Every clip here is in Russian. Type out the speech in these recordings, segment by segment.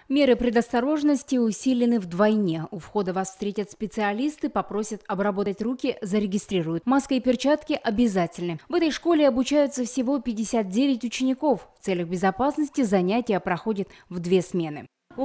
Меры предосторожности усилены вдвойне. У входа вас встретят специалисты, попросят обработать руки, зарегистрируют. Маска и перчатки обязательны. В этой школе обучаются всего 59 учеников. В целях безопасности занятия проходят в 2 смены.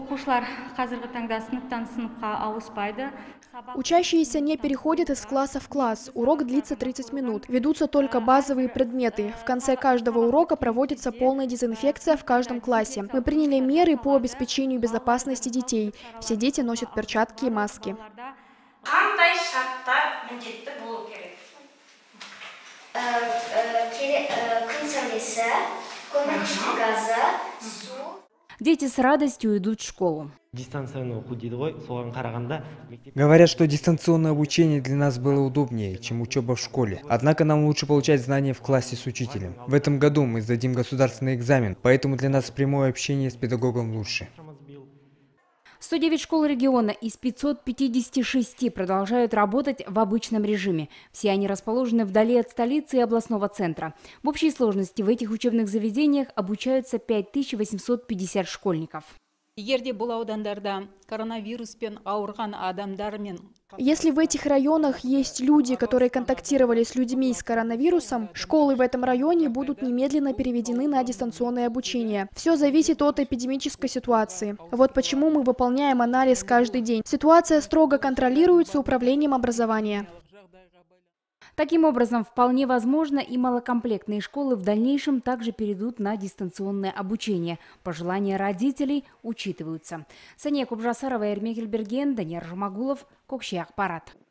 Учащиеся не переходят из класса в класс. Урок длится 30 минут. Ведутся только базовые предметы. В конце каждого урока проводится полная дезинфекция в каждом классе. Мы приняли меры по обеспечению безопасности детей. Все дети носят перчатки и маски. Дети с радостью идут в школу. Говорят, что дистанционное обучение для нас было удобнее, чем учеба в школе. Однако нам лучше получать знания в классе с учителем. В этом году мы сдадим государственный экзамен, поэтому для нас прямое общение с педагогом лучше. 109 школ региона из 556 продолжают работать в обычном режиме. Все они расположены вдали от столицы и областного центра. В общей сложности в этих учебных заведениях обучаются 5850 школьников. Если в этих районах есть люди, которые контактировали с людьми с коронавирусом, школы в этом районе будут немедленно переведены на дистанционное обучение. Все зависит от эпидемической ситуации. Вот почему мы выполняем анализ каждый день. Ситуация строго контролируется управлением образования. Таким образом, вполне возможно, и малокомплектные школы в дальнейшем также перейдут на дистанционное обучение. Пожелания родителей учитываются. Сания Кубжасарова, Эрмекельберген, Данияр Жумагулов, Кокши Акпарат.